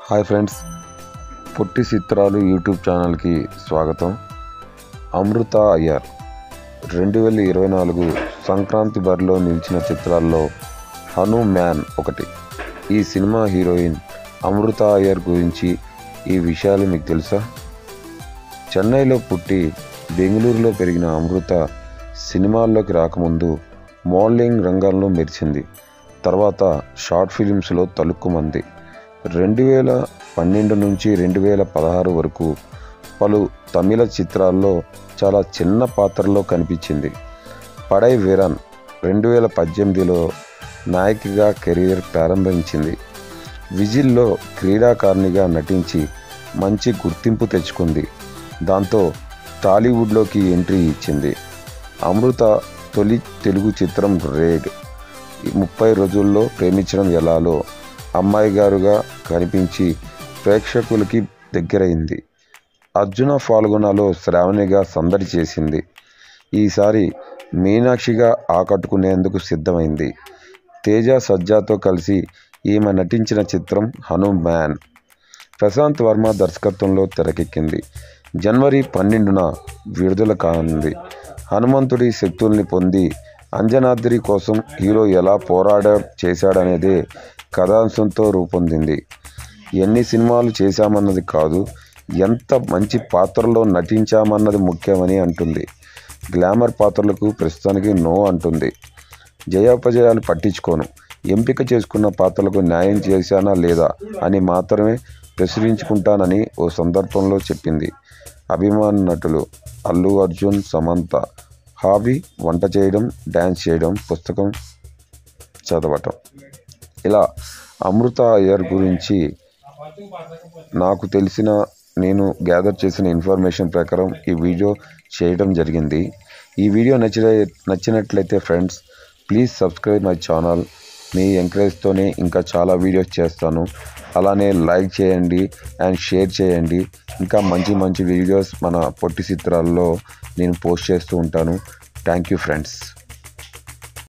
Hi friends, పొట్టి చిత్రాలు YouTube ఛానల్కి స్వాగతం. అమృత అయ్యర్ 2024 సంక్రాంతి బరిలో నిలిచిన చిత్రాల్లో హనుమాన్ ఒకటి. ఈ సినిమా హీరోయిన్ అమృత అయ్యర్ గురించి ఈ విషయాలు మీకు తెలుసా? చెన్నైలో పుట్టి బెంగళూరులో పెరిగిన అమృత సినిమాల్లోకి రాకముందు మోడలింగ్ రంగంలో మెరిచింది. తర్వాత షార్ట్ ఫిలిమ్స్లో తలుక్కుమంది. 2012 నుంచి 2016 వరకు పలు తమిళ చిత్రాల్లో చాలా చిన్న పాత్రలో కనిపించింది. పడై వీరన్ 2018లో నాయికగా కెరీర్ ప్రారంభించింది. విజిల్లో క్రీడాకారిణిగా నటించి మంచి గుర్తింపు తెచ్చుకుంది. దాంతో టాలీవుడ్లోకి ఎంట్రీ ఇచ్చింది. అమృత తొలి తెలుగు చిత్రం రేడ్, 30 రోజుల్లో ప్రేమించడం ఎలాలో అమ్మాయి గారుగా కనిపించి ప్రేక్షకులకి దగ్గరైంది. అర్జున ఫాల్గుణలో శ్రావణిగా సందడి చేసింది. ఈసారి మీనాక్షిగా ఆకట్టుకునేందుకు సిద్ధమైంది. తేజ సజ్జాతో కలిసి ఈమె నటించిన చిత్రం హనుమాన్ ప్రశాంత్ వర్మ దర్శకత్వంలో తెరకెక్కింది. జనవరి 12న విడుదల కానుంది. హనుమంతుడి శక్తుల్ని పొంది అంజనాద్రి కోసం హీరో ఎలా చేశాడనేదే కథాంశంతో రూపొందింది. ఎన్ని సినిమాలు చేశామన్నది కాదు, ఎంత మంచి పాత్రలో నటించామన్నది ముఖ్యమని అంటుంది. గ్లామర్ పాత్రలకు ప్రస్తుతానికి నో అంటుంది. జయాపజయాలు పట్టించుకోను, ఎంపిక చేసుకున్న పాత్రలకు న్యాయం చేశానా లేదా అని మాత్రమే ప్రశ్నించుకుంటానని ఓ సందర్భంలో చెప్పింది. అభిమాన నటులు అల్లు అర్జున్, సమంత. హాబీ వంట చేయడం, డ్యాన్స్ చేయడం, పుస్తకం చదవటం. ఇలా అమృత అయ్యర్ గురించి నాకు తెలిసిన, నేను గ్యాదర్ చేసిన ఇన్ఫర్మేషన్ ప్రకారం ఈ వీడియో చేయడం జరిగింది. ఈ వీడియో నచ్చినట్లయితే friends, please subscribe my channel. మీ ఎంకరేజ్తోనే ఇంకా చాలా వీడియోస్ చేస్తాను. అలానే లైక్ చేయండి అండ్ షేర్ చేయండి. ఇంకా మంచి మంచి వీడియోస్ మన పొట్టి చిత్రాల్లో నేను పోస్ట్ చేస్తూ ఉంటాను. Thank you friends.